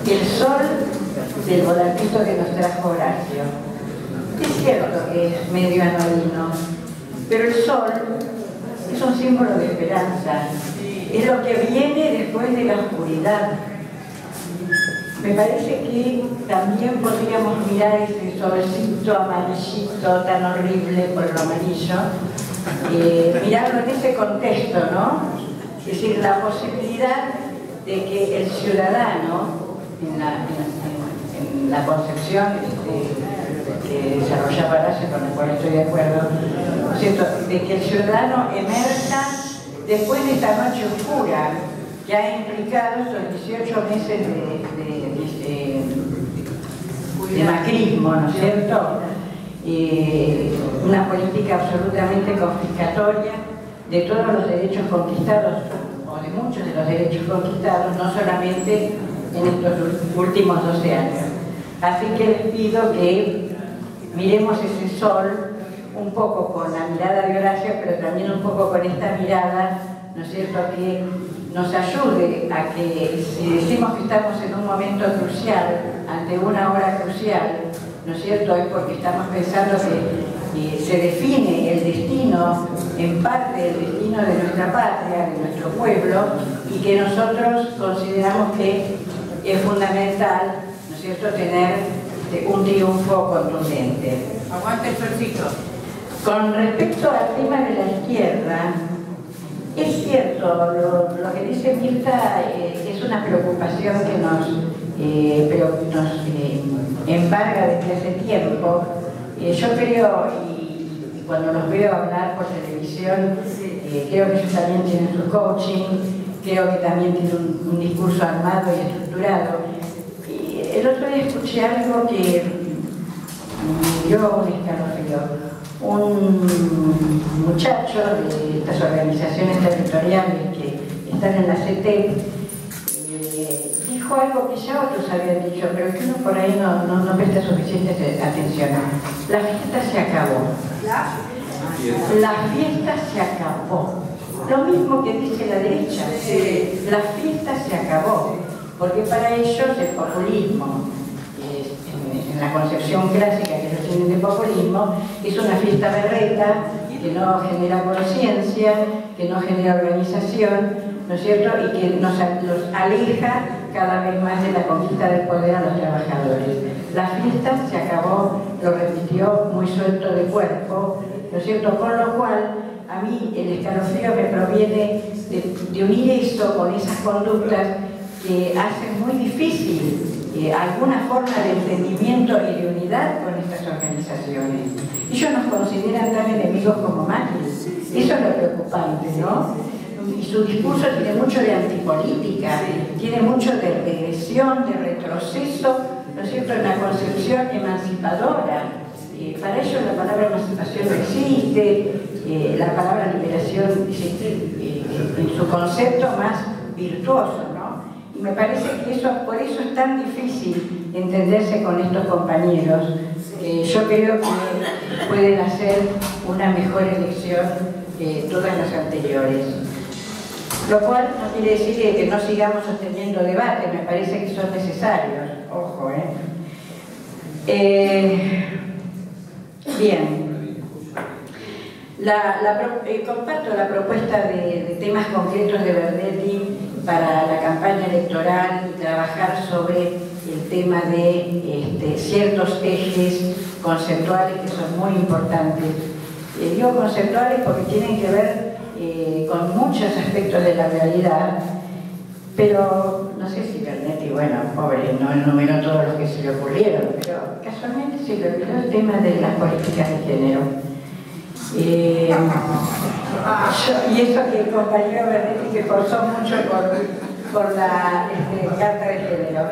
el sol del volantito que nos trajo Horacio. Es cierto que es medio anodino, pero el sol es un símbolo de esperanza. Es lo que viene después de la oscuridad. Me parece que también podríamos mirar ese solcito amarillito tan horrible por lo amarillo, mirarlo en ese contexto, ¿no? Es decir, la posibilidad de que el ciudadano, en la concepción que desarrollaba Horacio, con la cual estoy de acuerdo, ¿no es cierto?, de que el ciudadano emerja después de esta noche oscura que ha implicado estos 18 meses de macrismo, ¿no es cierto? Una política absolutamente confiscatoria de todos los derechos conquistados, o de muchos de los derechos conquistados, no solamente en estos últimos 12 años. Así que les pido que miremos ese sol un poco con la mirada de Horacio, pero también un poco con esta mirada, ¿no es cierto?, que nos ayude a que, si decimos que estamos en un momento crucial, ante una hora crucial, ¿no es cierto?, es porque estamos pensando que se define el destino, en parte el destino de nuestra patria, de nuestro pueblo, y que nosotros consideramos que es fundamental, ¿no es cierto?, tener un triunfo contundente. Aguante el solcito. Con respecto al tema de la izquierda, es cierto, lo que dice Mirta es una preocupación que nos embarga desde hace tiempo. Yo creo, y cuando los veo hablar por televisión, creo que ellos también tienen su coaching, creo que también tienen un discurso armado y estructurado. El otro día escuché algo que me dio un escalofrío. Un muchacho de estas organizaciones territoriales que están en la CT dijo algo que ya otros habían dicho, pero que uno por ahí no presta suficiente atención. La fiesta se acabó. La fiesta se acabó. Lo mismo que dice la derecha. La fiesta se acabó. Porque para ellos el populismo, en la concepción clásica que ellos tienen de populismo, es una fiesta berreta que no genera conciencia, que no genera organización, ¿no es cierto?, y que los aleja cada vez más de la conquista del poder a los trabajadores. La fiesta se acabó, lo repitió muy suelto de cuerpo, ¿no es cierto?, con lo cual a mí el escalofrío me proviene de unir eso con esas conductas que hacen muy difícil alguna forma de entendimiento y de unidad con estas organizaciones. Ellos nos consideran tan enemigos como Macri. Eso es lo preocupante, ¿no? Y su discurso tiene mucho de antipolítica, tiene mucho de regresión, de retroceso, ¿no es cierto?, en la concepción emancipadora. Para ellos la palabra emancipación no existe, la palabra liberación en su concepto más virtuoso, ¿no? Y me parece que por eso es tan difícil entenderse con estos compañeros. Yo creo que pueden hacer una mejor elección que todas las anteriores. Lo cual no quiere decir que no sigamos sosteniendo debates, me parece que son necesarios. Ojo, Bien. Comparto la propuesta de temas concretos de Verdetti para la campaña electoral, trabajar sobre el tema de ciertos ejes conceptuales que son muy importantes. Digo conceptuales porque tienen que ver con muchos aspectos de la realidad, pero no sé si Verdetti, bueno, pobre, no enumeró todos los que se le ocurrieron, pero casualmente se le olvidó el tema de las políticas de género. Y eso que el compañero Verdetti que forzó mucho por la carta de género.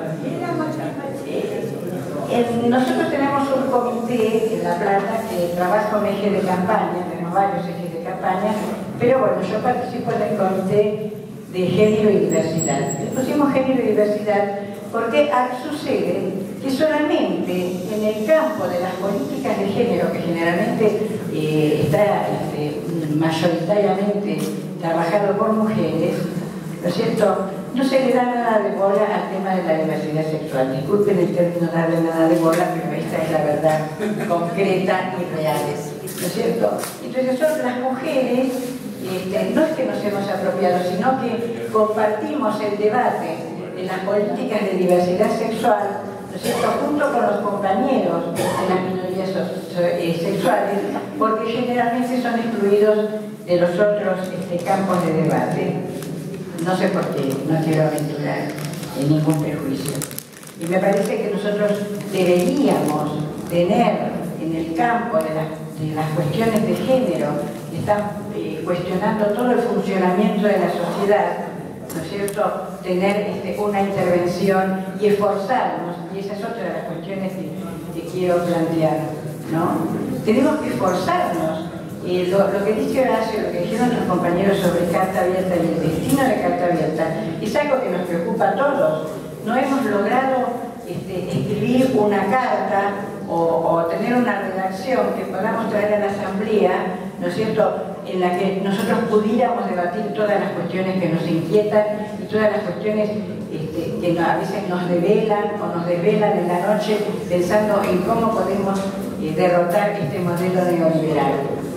Nosotros tenemos un comité en La Plata que trabaja un eje de campaña, tenemos varios ejes de campaña, pero bueno, yo participo en el comité de género y diversidad. Le pusimos género y diversidad porque sucede que solamente en el campo de las políticas de género, que generalmente está mayoritariamente trabajado por mujeres, ¿no es cierto?, no se le da nada de bola al tema de la diversidad sexual. Disculpen el término darle nada de bola, pero esta es la verdad concreta y real, ¿no es cierto? Entonces las mujeres, no es que nos hemos apropiado, sino que compartimos el debate de las políticas de diversidad sexual, ¿no es cierto?, junto con los compañeros de las minorías sexuales, porque generalmente son excluidos de los otros campos de debate. No sé por qué, no quiero aventurar en ningún prejuicio. Y me parece que nosotros deberíamos tener en el campo de las cuestiones de género, que están cuestionando todo el funcionamiento de la sociedad, ¿no es cierto?, tener una intervención y esforzarnos, y esa es otra de las cuestiones que quiero plantear, ¿no? Tenemos que esforzarnos. Lo que dice Horacio, lo que dijeron nuestros compañeros sobre Carta Abierta y el destino de Carta Abierta, es algo que nos preocupa a todos. No hemos logrado escribir una carta o tener una redacción que podamos traer a la Asamblea, ¿no es cierto?, en la que nosotros pudiéramos debatir todas las cuestiones que nos inquietan y todas las cuestiones que a veces nos develan o nos desvelan en la noche pensando en cómo podemos derrotar este modelo neoliberal.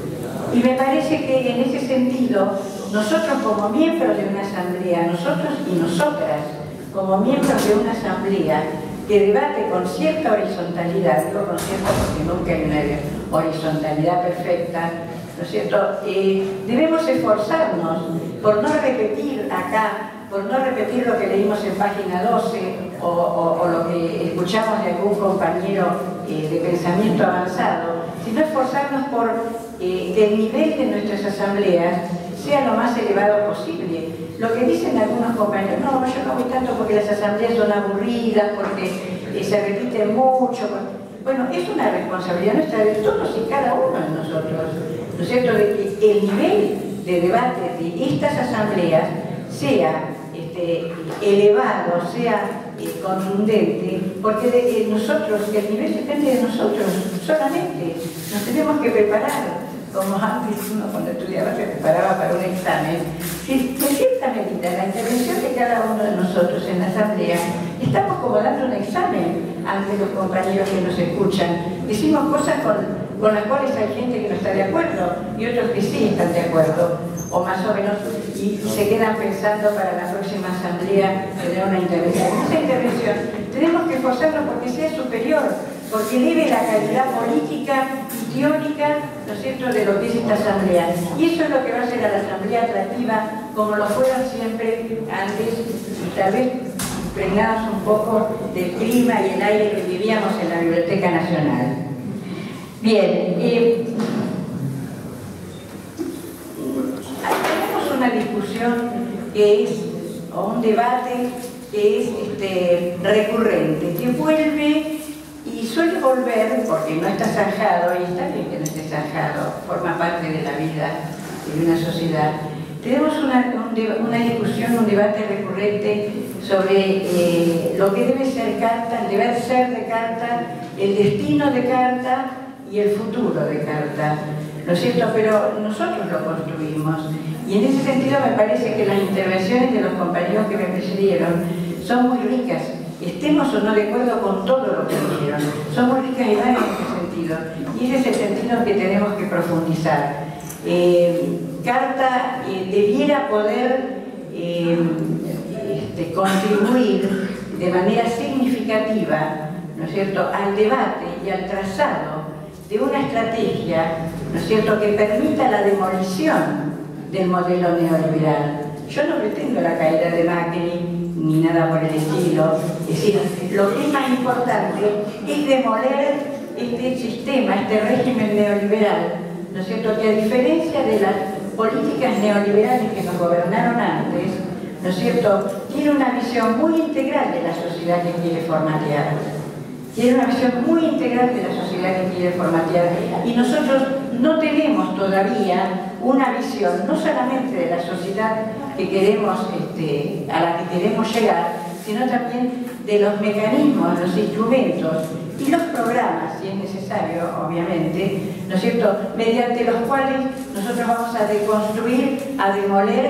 Y me parece que en ese sentido, nosotros como miembros de una asamblea, nosotros y nosotras como miembros de una asamblea que debate con cierta horizontalidad, digo con cierta porque nunca hay una horizontalidad perfecta, ¿no es cierto?, debemos esforzarnos por no repetir acá, por no repetir lo que leímos en página 12 o lo que escuchamos de algún compañero de pensamiento avanzado, sino esforzarnos por que el nivel de nuestras asambleas sea lo más elevado posible. Lo que dicen algunos compañeros, no, yo no voy tanto porque las asambleas son aburridas, porque se repiten mucho. Bueno, es una responsabilidad nuestra de todos y cada uno de nosotros, ¿no es cierto?, de que el nivel de debate de estas asambleas sea elevado, sea contundente, porque nosotros, el nivel depende de nosotros solamente. Nos tenemos que preparar, como antes uno cuando estudiaba se preparaba para un examen. En cierta medida, la intervención de cada uno de nosotros en la asamblea, estamos como dando un examen ante los compañeros que nos escuchan. Decimos cosas con las cuales hay gente que no está de acuerdo y otros que sí están de acuerdo, o más o menos, y se quedan pensando para la próxima asamblea tener una intervención. Esa intervención tenemos que esforzarnos porque sea superior, porque eleve la calidad política y teórica, ¿no es cierto?, de lo que es esta asamblea. Y eso es lo que va a hacer a la asamblea atractiva, como lo fueron siempre antes, y tal vez impregnados un poco del clima y el aire que vivíamos en la Biblioteca Nacional. Bien, tenemos una discusión que es, o un debate que es recurrente, que vuelve y suele volver, porque no está zanjado, y está bien que no esté zanjado, forma parte de la vida de una sociedad. Tenemos una discusión, un debate recurrente sobre lo que debe ser Carta, el deber ser de Carta, el destino de Carta y el futuro de Carta, ¿no es cierto? Pero nosotros lo construimos. Y en ese sentido me parece que las intervenciones de los compañeros que me precedieron son muy ricas, estemos o no de acuerdo con todo lo que dijeron. Son muy ricas y van en ese sentido. Y ese es el sentido que tenemos que profundizar. Carta debiera poder contribuir de manera significativa, ¿no es cierto?, al debate y al trazado de una estrategia, ¿no es cierto?, que permita la demolición del modelo neoliberal. Yo no pretendo la caída de Macri ni nada por el estilo. Es decir, lo que es más importante es demoler este sistema, este régimen neoliberal, ¿no es cierto?, que a diferencia de las políticas neoliberales que nos gobernaron antes, ¿no es cierto?, tiene una visión muy integral de la sociedad que quiere formatear. Tiene una visión muy integral de la sociedad que quiere formatear. Y nosotros no tenemos todavía una visión, no solamente de la sociedad que queremos, a la que queremos llegar, sino también de los mecanismos, los instrumentos y los programas, si es necesario, obviamente, ¿no es cierto?, mediante los cuales nosotros vamos a deconstruir, a demoler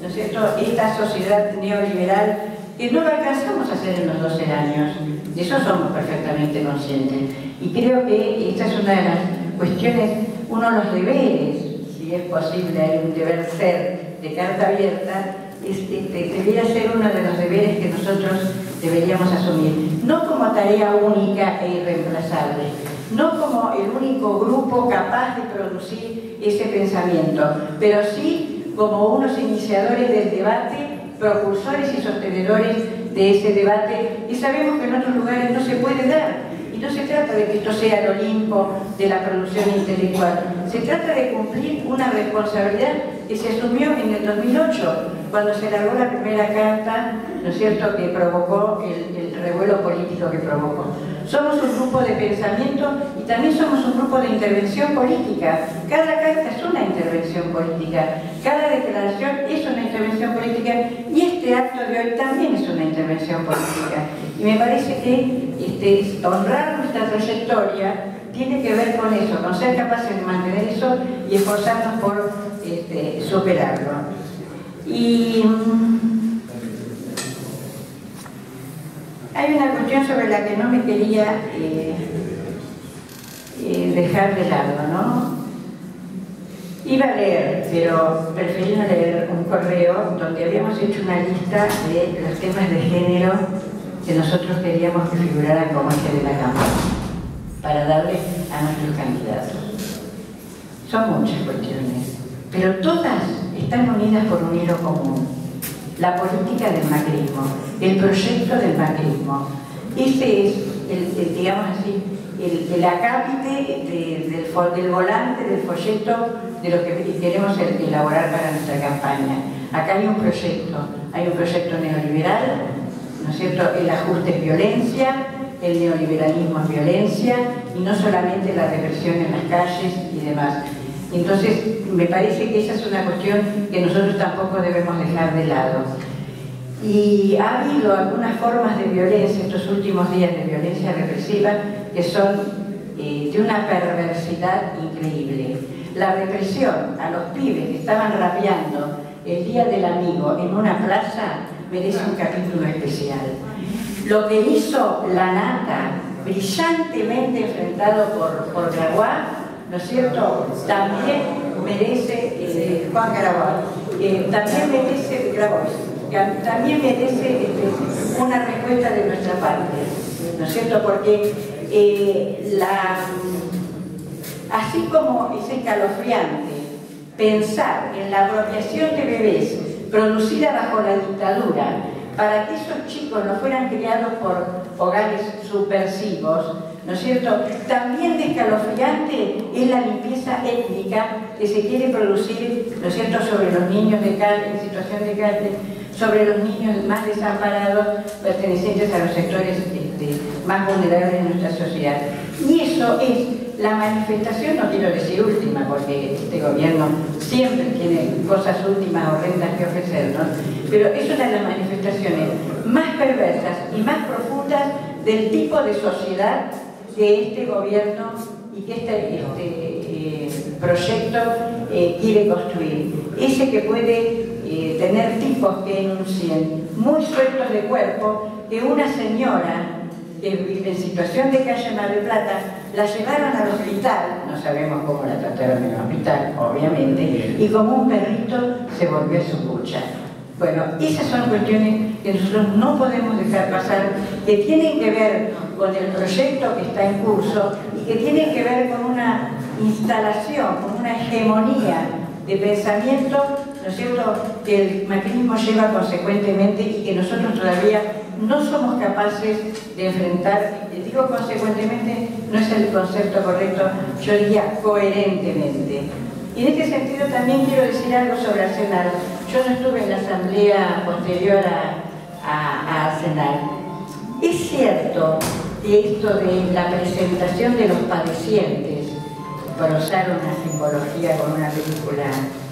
¿no es cierto?, esta sociedad neoliberal que no lo alcanzamos a hacer en los 12 años. De eso somos perfectamente conscientes. Y creo que esta es una de las cuestiones, uno de los deberes, si es posible, hay un deber ser de carta abierta, debería ser uno de los deberes que nosotros deberíamos asumir. No como tarea única e irreemplazable, no como el único grupo capaz de producir ese pensamiento, pero sí como unos iniciadores del debate, propulsores y sostenedores de ese debate, y sabemos que en otros lugares no se puede dar. Y no se trata de que esto sea el Olimpo de la producción intelectual, se trata de cumplir una responsabilidad que se asumió en el 2008, cuando se elaboró la primera carta, ¿no es cierto?, que provocó el revuelo político que provocó. Somos un grupo de pensamiento y también somos un grupo de intervención política. Cada carta es una intervención política, cada declaración es una intervención política y este acto de hoy también es una intervención política. Y me parece que honrar nuestra trayectoria tiene que ver con eso, con ser capaces de mantener eso y esforzarnos por superarlo. Y hay una cuestión sobre la que no me quería dejar de lado, ¿no? Iba a leer, pero preferí no leer un correo donde habíamos hecho una lista de los temas de género que nosotros queríamos que figuraran como eje de la campaña para darle a nuestros candidatos. Son muchas cuestiones, pero todas están unidas por un hilo común: la política del macrismo, el proyecto del macrismo. Ese es, digamos así, el acápite del volante, del folleto de lo que queremos elaborar para nuestra campaña. Acá hay un proyecto neoliberal, ¿no es cierto? El ajuste es violencia, el neoliberalismo es violencia, y no solamente la represión en las calles y demás. Entonces, me parece que esa es una cuestión que nosotros tampoco debemos dejar de lado. Y ha habido algunas formas de violencia estos últimos días, de violencia represiva, que son de una perversidad increíble. La represión a los pibes que estaban rapeando el Día del Amigo en una plaza merece un capítulo especial. Lo que hizo La Nata, brillantemente enfrentado por Grabois, ¿no es cierto?, también merece, Juan Grabois, también merece una respuesta de nuestra parte, ¿no es cierto?, porque así como es escalofriante pensar en la apropiación de bebés producida bajo la dictadura para que esos chicos no fueran criados por hogares subversivos, ¿no es cierto?, también de escalofriante es la limpieza étnica que se quiere producir, ¿no es cierto?, sobre los niños de calle, en situación de calle, sobre los niños más desamparados pertenecientes a los sectores más vulnerables de nuestra sociedad. Y eso es la manifestación, no quiero decir última, porque este gobierno siempre tiene cosas últimas horrendas que ofrecernos, pero es una de las manifestaciones más perversas y más profundas del tipo de sociedad que este gobierno y que este proyecto quiere construir. Ese que puede tener tipos que enuncien muy sueltos de cuerpo que una señora que vive en situación de calle en Mar del Plata la llevaron al hospital, no sabemos cómo la trataron en el hospital, obviamente, y como un perrito se volvió a su cucha. Bueno, esas son cuestiones que nosotros no podemos dejar pasar, que tienen que ver con el proyecto que está en curso y que tienen que ver con una instalación, con una hegemonía de pensamiento, ¿no es cierto?, que el macrismo lleva consecuentemente y que nosotros todavía no somos capaces de enfrentar. Digo consecuentemente, no es el concepto correcto, yo diría coherentemente. Y en este sentido también quiero decir algo sobre Arsenal. Yo no estuve en la asamblea posterior a Arsenal. Es cierto que esto de la presentación de los padecientes, por usar una simbología con una película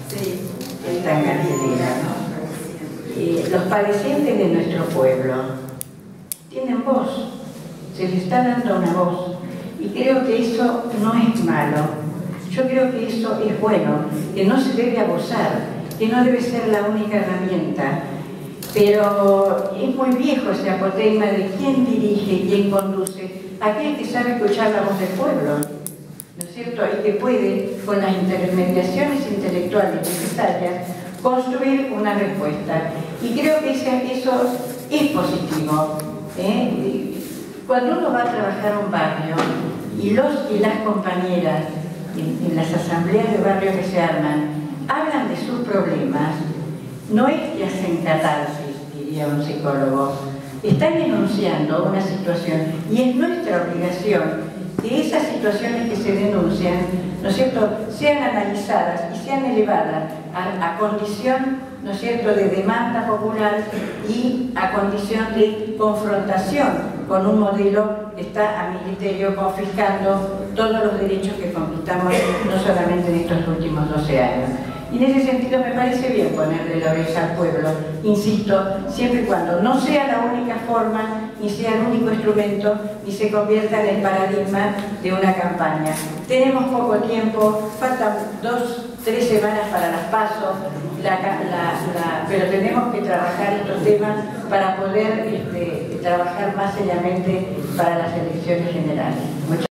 tan cartelera, ¿no? Los padecientes de nuestro pueblo tienen voz, se les está dando una voz, y creo que eso no es malo. Yo creo que eso es bueno, que no se debe abusar, que no debe ser la única herramienta, pero es muy viejo ese apotegma de quién dirige, quién conduce, aquel que sabe escuchar la voz del pueblo, ¿no es cierto? Y que puede, con las intermediaciones intelectuales necesarias, construir una respuesta. Y creo que eso es positivo. Cuando uno va a trabajar a un barrio y los y las compañeras en las asambleas de barrio que se arman hablan de sus problemas, no es que hacen catarsis, diría un psicólogo, están enunciando una situación y es nuestra obligación que esas situaciones que se denuncian, ¿no es cierto?, sean analizadas y sean elevadas a condición, ¿no es cierto?, de demanda popular y a condición de confrontación con un modelo que está, a mi criterio, confiscando todos los derechos que conquistamos no solamente en estos últimos 12 años. Y en ese sentido me parece bien ponerle la oreja al pueblo, insisto, siempre y cuando no sea la única forma, ni sea el único instrumento, ni se convierta en el paradigma de una campaña. Tenemos poco tiempo, faltan 2-3 semanas para las PASO, pero tenemos que trabajar estos temas para poder trabajar más seriamente para las elecciones generales.